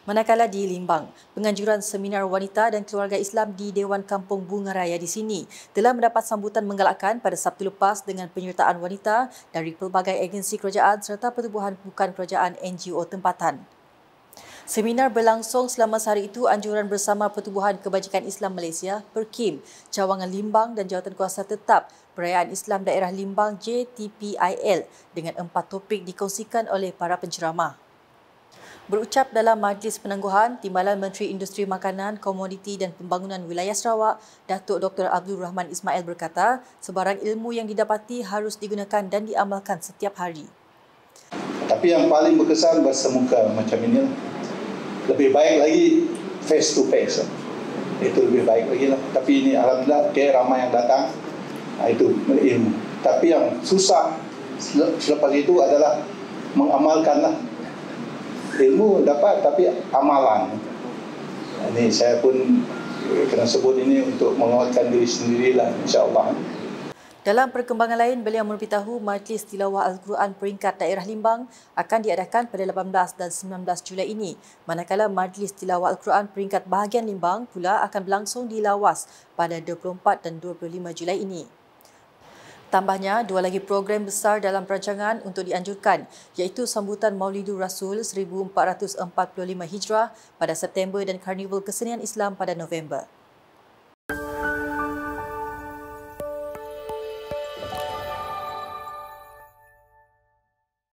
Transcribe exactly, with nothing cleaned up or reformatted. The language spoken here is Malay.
Manakala di Limbang, penganjuran seminar wanita dan keluarga Islam di Dewan Kampung Bunga Raya di sini telah mendapat sambutan menggalakkan pada Sabtu lepas dengan penyertaan wanita dari pelbagai agensi kerajaan serta pertubuhan bukan kerajaan N G O tempatan. Seminar berlangsung selama sehari itu anjuran bersama Pertubuhan Kebajikan Islam Malaysia, Perkim, Cawangan Limbang dan Jawatankuasa Tetap Perayaan Islam Daerah Limbang J T P I L dengan empat topik dikongsikan oleh para penceramah. Berucap dalam majlis penangguhan, Timbalan Menteri Industri Makanan, Komoditi dan Pembangunan Wilayah Sarawak, Datuk Doktor Abdul Rahman Ismail berkata, sebarang ilmu yang didapati harus digunakan dan diamalkan setiap hari. Tapi yang paling berkesan bahasa muka macam ini, lebih baik lagi face to face. Itu lebih baik lagi lah. Tapi ini alhamdulillah okay, ramai yang datang. Itu ilmu. Tapi yang susah selepas itu adalah mengamalkanlah. Ilmu dapat tapi amalan. Ini saya pun kena sebut ini untuk menguatkan diri sendirilah insya-Allah. Dalam perkembangan lain, beliau memberitahu Majlis Tilawah Al-Quran peringkat daerah Limbang akan diadakan pada lapan belas dan sembilan belas Julai ini. Manakala Majlis Tilawah Al-Quran peringkat bahagian Limbang pula akan berlangsung di Lawas pada dua puluh empat dan dua puluh lima Julai ini. Tambahnya, dua lagi program besar dalam perancangan untuk dianjurkan iaitu sambutan Maulidur Rasul seribu empat ratus empat puluh lima Hijrah pada September dan Karnival Kesenian Islam pada November.